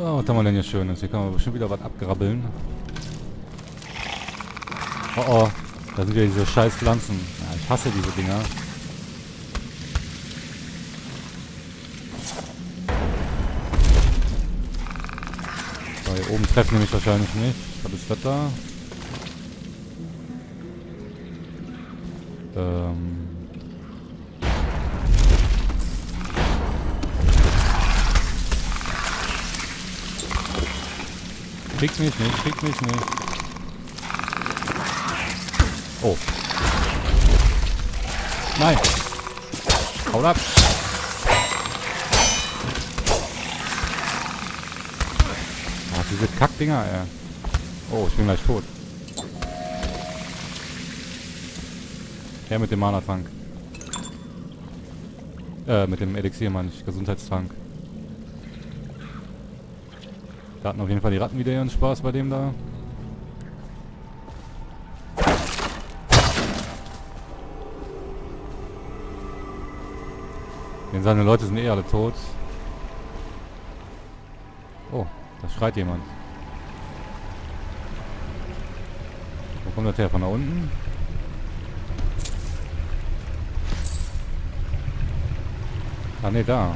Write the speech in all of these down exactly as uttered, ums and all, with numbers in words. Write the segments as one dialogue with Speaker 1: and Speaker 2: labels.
Speaker 1: Oh, was haben wir denn hier Schönes? Hier kann man bestimmt wieder was abgrabbeln. Oh oh, da sind wieder diese scheiß Pflanzen. Ja, ich hasse diese Dinger. So, hier oben treffen die mich wahrscheinlich nicht. Was ist das da? Ähm... Krieg mich nicht, krieg mich nicht. Oh. Nein. Haut ab. Ach, diese Kackdinger, ey. Oh, ich bin gleich tot. Her mit dem Mana-Trank. Äh, mit dem Elixier, meine ich. Gesundheitstrank. Da hatten auf jeden Fall die Ratten wieder ihren Spaß bei dem da. Denn seine Leute sind eh alle tot. Oh, da schreit jemand. Wo kommt das her? Von da unten? Ah ne, da.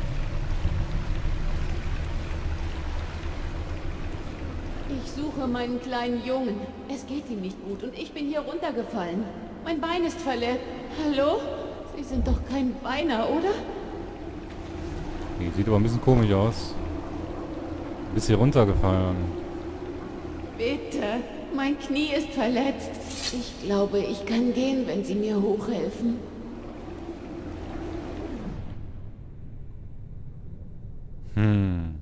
Speaker 2: Ich suche meinen kleinen Jungen. Es geht ihm nicht gut und ich bin hier runtergefallen. Mein Bein ist verletzt. Hallo? Sie sind doch kein Beiner, oder?
Speaker 1: Die sieht aber ein bisschen komisch aus. Bist hier runtergefallen.
Speaker 2: Bitte, mein Knie ist verletzt. Ich glaube, ich kann gehen, wenn Sie mir hochhelfen.
Speaker 1: Hm.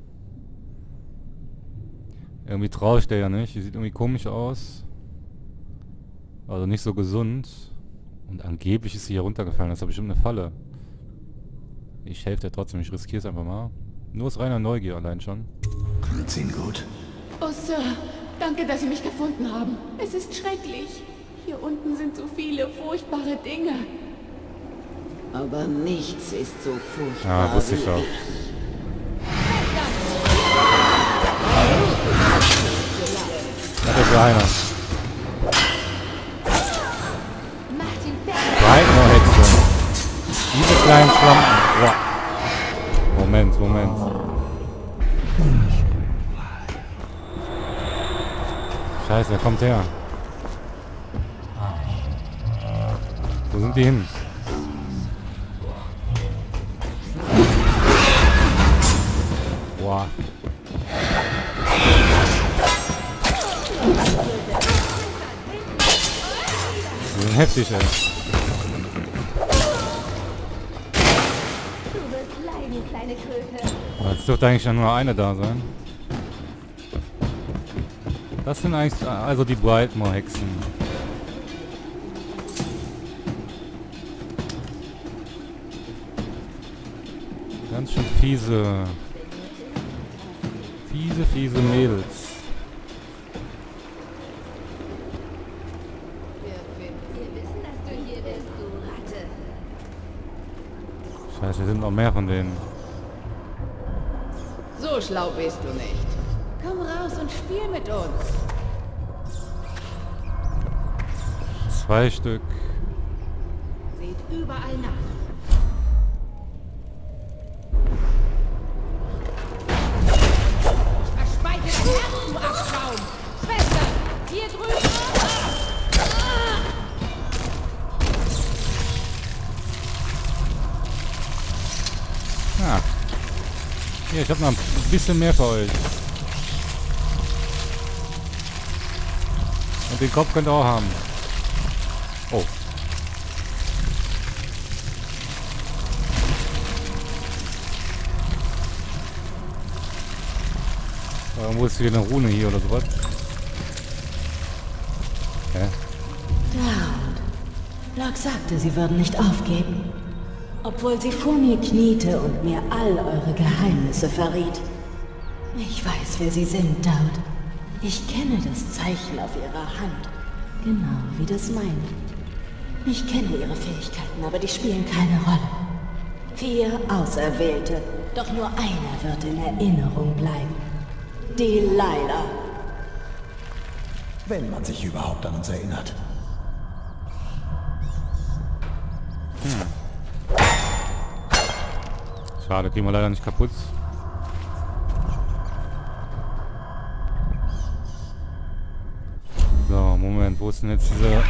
Speaker 1: Irgendwie traue ich der ja nicht. Die sieht irgendwie komisch aus. Also nicht so gesund. Und angeblich ist sie hier runtergefallen. Das ist ja bestimmt eine Falle. Ich helfe dir trotzdem. Ich riskiere es einfach mal. Nur aus reiner Neugier allein schon.
Speaker 3: Geht's Ihnen gut?
Speaker 2: Oh, Sir. Danke, dass Sie mich gefunden haben. Es ist schrecklich. Hier unten sind so viele furchtbare Dinge.
Speaker 4: Aber nichts ist so furchtbar.
Speaker 1: Ja, wusste ich doch. Das ist einer. Breitmoor-Hexe. Diese kleinen Schlampen. Boah. Moment, Moment. Scheiße, er kommt her. Wo sind die hin? Boah. Die sind heftig, ey. Es dürfte eigentlich ja nur eine da sein. Das sind eigentlich also die Brightmoor-Hexen. Ganz schön fiese. Fiese, fiese Mädels. Scheiße, hier sind noch mehr von denen.
Speaker 2: So schlau bist du nicht. Komm raus und spiel mit uns.
Speaker 1: Zwei Stück.
Speaker 2: Seht überall nach. Ich verspeise das Herz, du Abschaum. Schwester, hier drüben.
Speaker 1: Ah. Hier, ich habe noch ein bisschen mehr für euch. Und den Kopf könnt ihr auch haben. Oh. Irgendwo ist hier eine Rune hier oder sowas. Hä?
Speaker 4: Daud. Locke sagte, sie würden nicht aufgeben. Obwohl sie vor mir kniete und mir all eure Geheimnisse verriet. Ich weiß, wer sie sind, Daud. Ich kenne das Zeichen auf ihrer Hand. Genau wie das meine. Ich kenne ihre Fähigkeiten, aber die spielen keine Rolle. Vier Auserwählte, doch nur einer wird in Erinnerung bleiben. Delilah.
Speaker 3: Wenn man sich überhaupt an uns erinnert.
Speaker 1: Hm. Schade, kriegen wir leider nicht kaputt. So, Moment, wo ist denn jetzt diese...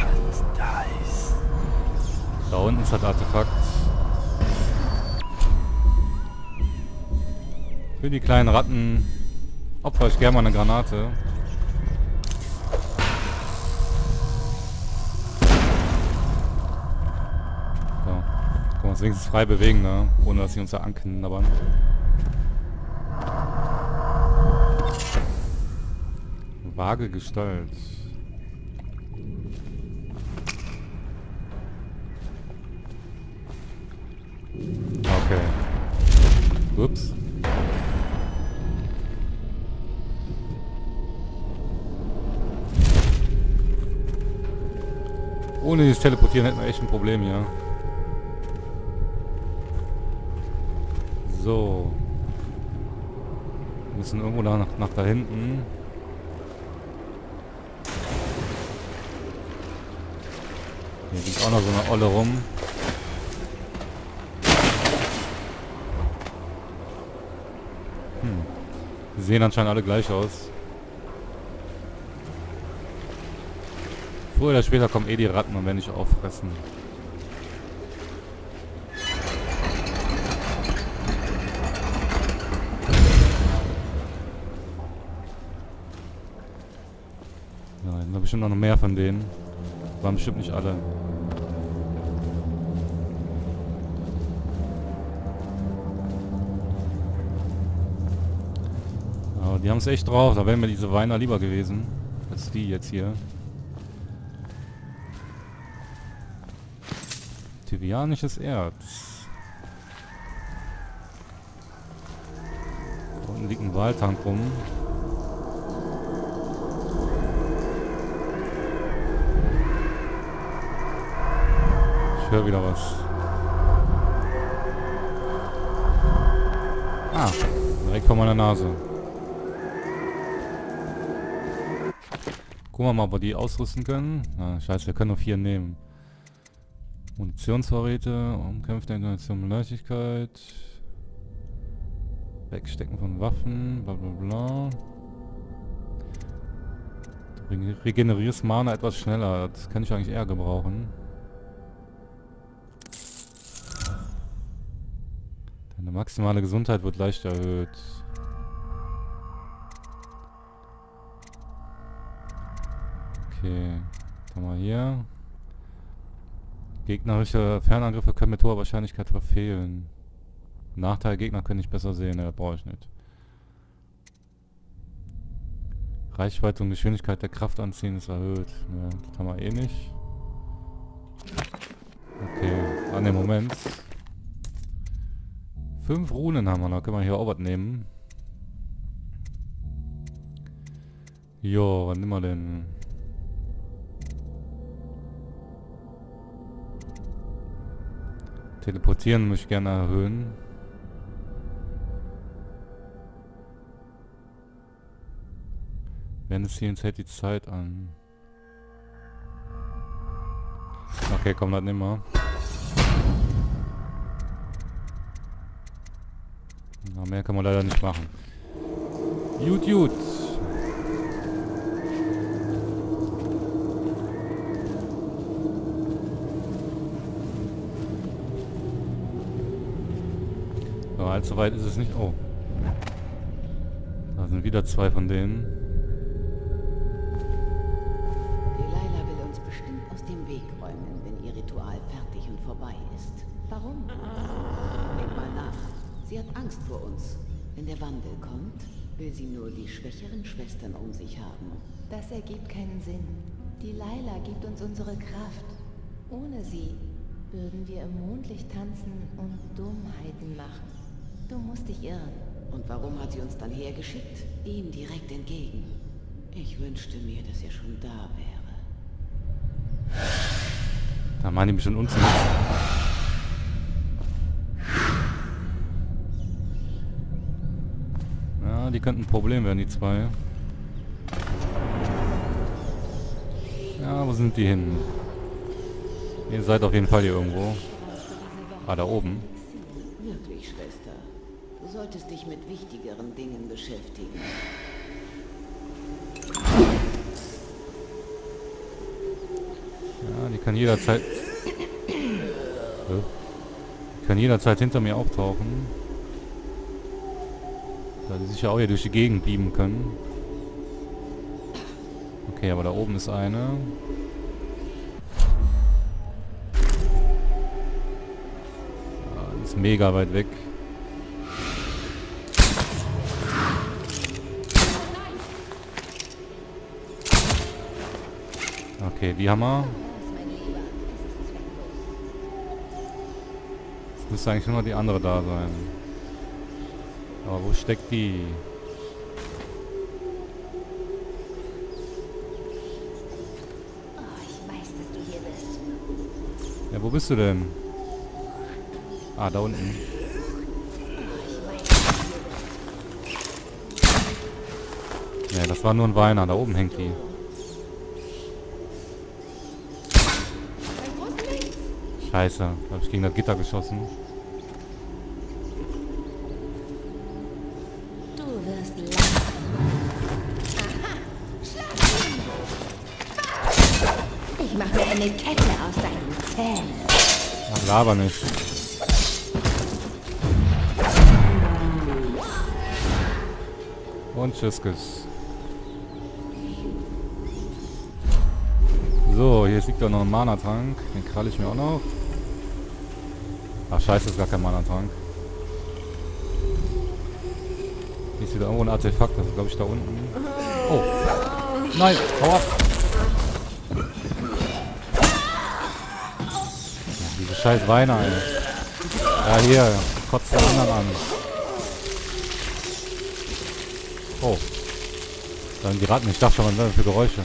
Speaker 1: Da unten ist das Artefakt. Für die kleinen Ratten opfer ich gerne mal eine Granate. So. Können wir uns wenigstens frei bewegen, ne? Ohne dass sie uns da anknabbern. Vage Gestalt. Okay. Ups. Ohne dieses Teleportieren hätten wir echt ein Problem hier. So. Wir müssen irgendwo nach, nach da hinten. Hier liegt auch noch so eine Olle rum. Hm. Die sehen anscheinend alle gleich aus. Früher oder später kommen eh die Ratten und werden dich auffressen. Ja, da sind bestimmt noch mehr von denen. Waren bestimmt nicht alle. Aber die haben es echt drauf. Da wären mir diese Weiner lieber gewesen. Als die jetzt hier. Tivianisches Erz. Da unten liegt ein Waltank rum. Ich höre wieder was. Ah, direkt vor meiner Nase. Gucken wir mal, ob wir die ausrüsten können. Ah, scheiße, wir können nur vier nehmen. Munitionsvorräte, umkämpfte Intonation mit Leichtigkeit. Wegstecken von Waffen, bla bla bla. Du regenerierst Mana etwas schneller, das kann ich eigentlich eher gebrauchen. Deine maximale Gesundheit wird leicht erhöht. Okay, dann mal hier. Gegnerische Fernangriffe können mit hoher Wahrscheinlichkeit verfehlen. Nachteil, Gegner können nicht besser sehen, ne, das brauche ich nicht. Reichweite und Geschwindigkeit der Kraft anziehen ist erhöht. Ne, das haben wir eh nicht. Okay, an dem Moment. Fünf Runen haben wir noch, können wir hier auch was nehmen. Jo, was nehmen wir denn? Teleportieren möchte ich gerne erhöhen. Während des Ziels hält die Zeit an. Okay, komm, das nehmen wir. Na, mehr kann man leider nicht machen. Gut, gut. So, allzu weit ist es nicht. Oh. Da sind wieder zwei von denen.
Speaker 5: Delilah will uns bestimmt aus dem Weg räumen, wenn ihr Ritual fertig und vorbei ist. Warum? Denk mal nach. Sie hat Angst vor uns. Wenn der Wandel kommt, will sie nur die schwächeren Schwestern um sich haben.
Speaker 6: Das ergibt keinen Sinn. Delilah gibt uns unsere Kraft. Ohne sie würden wir im Mondlicht tanzen und Dummheiten machen. Du musst dich irren.
Speaker 5: Und warum hat sie uns dann hergeschickt? Ihm direkt entgegen. Ich wünschte mir, dass er schon da wäre.
Speaker 1: Da meinen die bestimmt uns nicht. Ja, die könnten ein Problem werden, die zwei. Ja, wo sind die hin? Ihr seid auf jeden Fall hier irgendwo. Ah, da oben.
Speaker 5: Wirklich, Schwester. Du solltest dich mit wichtigeren Dingen beschäftigen.
Speaker 1: Ja, die kann jederzeit... Die kann jederzeit hinter mir auftauchen. Da die sich ja auch hier durch die Gegend beamen können. Okay, aber da oben ist eine. Ja, die ist mega weit weg. Okay, die haben wir. Jetzt müsste eigentlich nur noch die andere da sein. Aber wo steckt die?
Speaker 6: Oh, ich weiß, dass du hier bist.
Speaker 1: Ja, wo bist du denn? Ah, da unten. Ja, das war nur ein Weiner. Da oben hängt die. Scheiße, da hab ich gegen das Gitter geschossen.
Speaker 6: Du wirst lachen. Aha, schlag ihn! Ich mache mir eine Kette aus deinen Zähnen.
Speaker 1: Ach, laber nicht. Und Tschüsskes. So, hier liegt doch noch ein Mana-Trank. Den kralle ich mir auch noch. Ach scheiße, ist gar kein Mana-Trank. Hier ist wieder irgendwo ein Artefakt, das ist glaube ich da unten. Oh! Nein! Hau ab! Ja, diese scheiß Weine, ey. Ja, hier, kotzt den anderen an. Oh. Dann die Ratten, ich dachte schon, was sind das für Geräusche?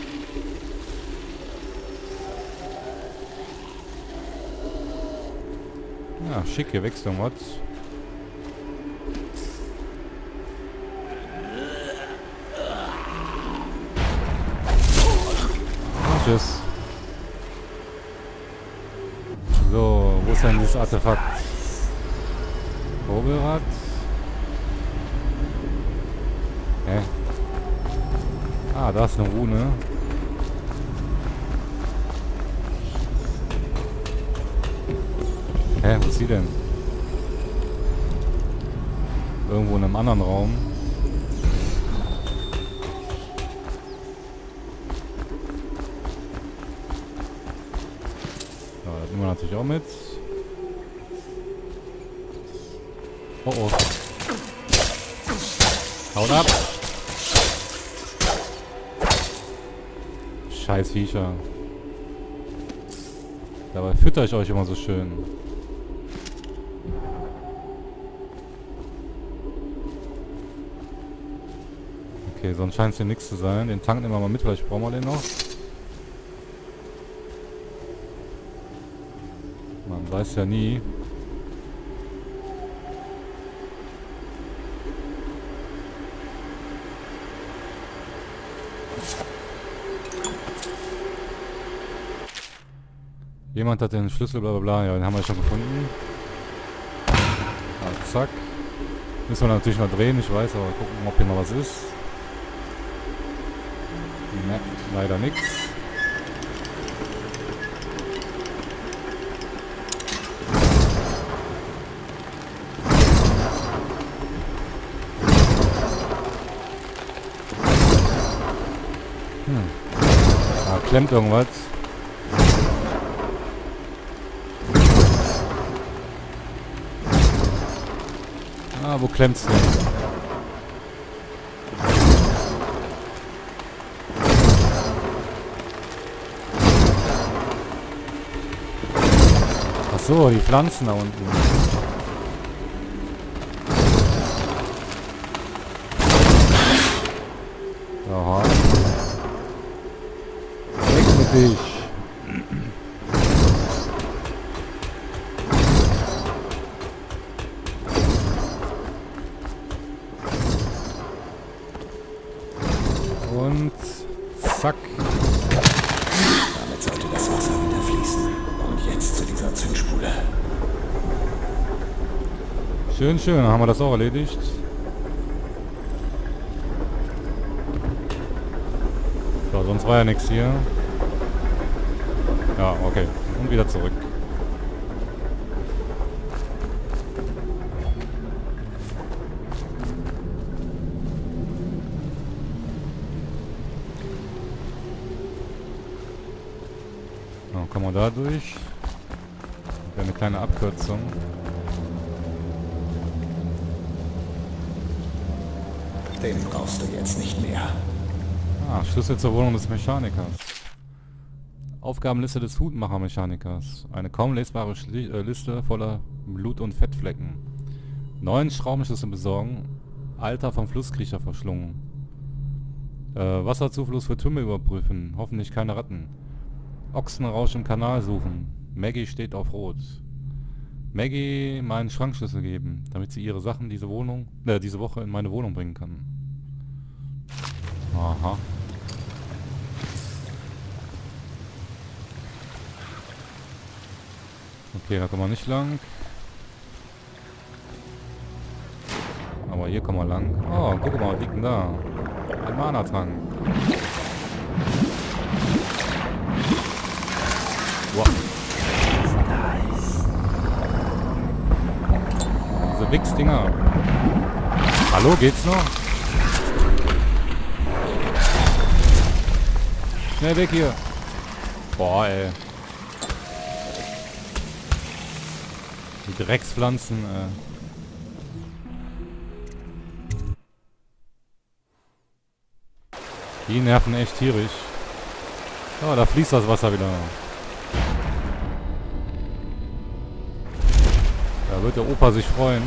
Speaker 1: Ja, schick, hier wächst irgendwas. Und tschüss. So, wo ist denn dieses Artefakt? Kurbelrad? Hä? Ah, da ist eine Rune. Hä, wo ist sie denn? Irgendwo in einem anderen Raum. So, das nehmen wir natürlich auch mit. Oh oh. Haut ab! Scheiß Viecher. Dabei fütter ich euch immer so schön. Okay, sonst scheint es hier nichts zu sein. Den Tank nehmen wir mal mit, vielleicht brauchen wir den noch. Man weiß ja nie. Jemand hat den Schlüssel, bla bla bla. Ja, den haben wir schon gefunden. Ah, zack. Müssen wir natürlich noch drehen, ich weiß, aber gucken, ob hier noch was ist. Ne, leider nichts. Hm. Da klemmt irgendwas. Ah, wo klemmt's denn? Ach so, die Pflanzen da unten. Aha. Weg mit dich. Und zack.
Speaker 3: Damit sollte das Wasser wieder fließen. Und jetzt zu dieser Zündspule.
Speaker 1: Schön, schön. Dann haben wir das auch erledigt. So, sonst war ja nichts hier. Ja, okay. Und wieder zurück. So, kommen wir da durch. Eine kleine Abkürzung.
Speaker 3: Den brauchst du jetzt nicht mehr.
Speaker 1: Ah, Schlüssel zur Wohnung des Mechanikers. Aufgabenliste des Hutmacher-Mechanikers. Eine kaum lesbare Schli äh, Liste voller Blut- und Fettflecken. Neun Schraubenschlüssel besorgen. Alter vom Flusskriecher verschlungen. Äh, Wasserzufluss für Türme überprüfen. Hoffentlich keine Ratten. Ochsenrausch im Kanal suchen. Maggie steht auf Rot. Maggie meinen Schrankschlüssel geben, damit sie ihre Sachen diese Wohnung, äh, diese Woche in meine Wohnung bringen kann. Aha. Okay, da kommen wir nicht lang. Aber hier kommen wir lang. Oh, guck mal, was liegt denn da? Ein Mana-Trank. Wow. Diese Wichs-Dinger. Hallo, geht's noch? Schnell weg hier. Boah, ey. Die Dreckspflanzen, äh. Die nerven echt tierisch. Oh, da fließt das Wasser wieder. Da wird der Opa sich freuen.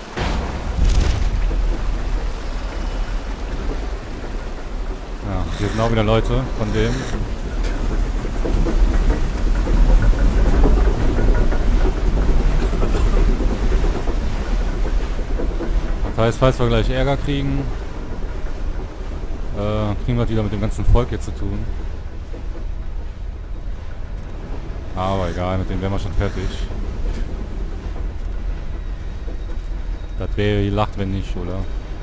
Speaker 1: Ja, hier sind auch wieder Leute von dem. Das heißt, falls wir gleich Ärger kriegen, äh, kriegen wir wieder mit dem ganzen Volk hier zu tun. Aber egal, mit dem wären wir schon fertig. Das wäre gelacht, wenn nicht, oder?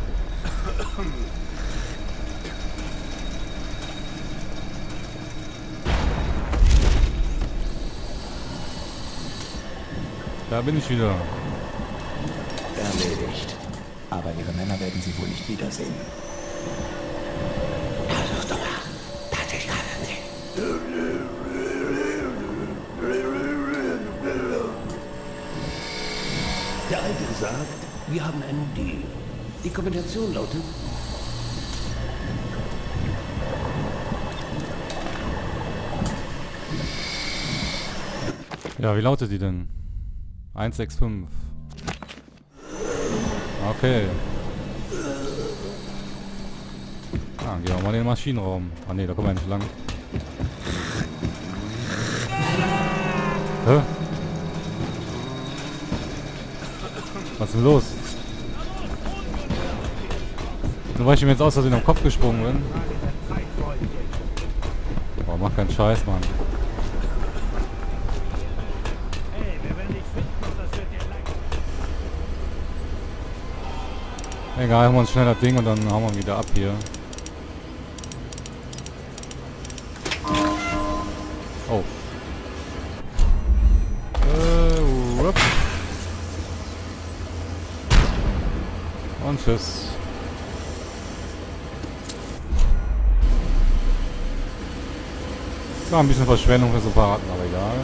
Speaker 1: Da bin ich wieder.
Speaker 3: Erledigt. Aber ihre Männer werden sie wohl nicht wiedersehen.
Speaker 7: Der Alte sagt, wir haben einen Deal. Die Kombination lautet...
Speaker 1: Ja, wie lautet die denn? eins sechs fünf. Okay. Ah, gehen wir mal in den Maschinenraum. Ah ne, da kommen wir nicht lang. Hä? Was ist denn los? Nur weil ich ihm jetzt aus Versehen am Kopf gesprungen bin. Boah, mach keinen Scheiß, Mann. Egal, haben wir uns schnell das Ding und dann hauen wir wieder ab hier. Oh. Äh, whoop. Und tschüss. Das war ein bisschen Verschwendung für so ein paar Ratten, aber egal.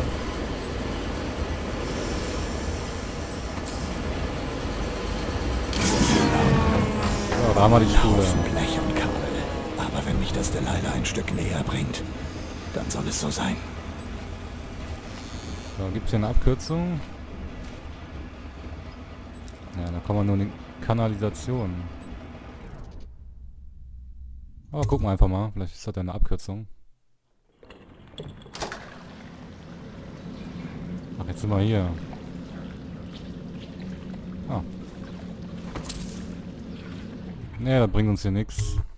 Speaker 1: So, da haben wir die Spule.
Speaker 3: Blech und Kabel. Aber wenn mich das Delilah ein Stück näher bringt, dann soll es so sein.
Speaker 1: So, gibt es hier eine Abkürzung? Ja, da kommen wir nur in die Kanalisation. Aber gucken wir einfach mal. Vielleicht ist das ja eine Abkürzung. Ach, jetzt sind wir hier. Ah. Nee, das bringt uns hier nichts.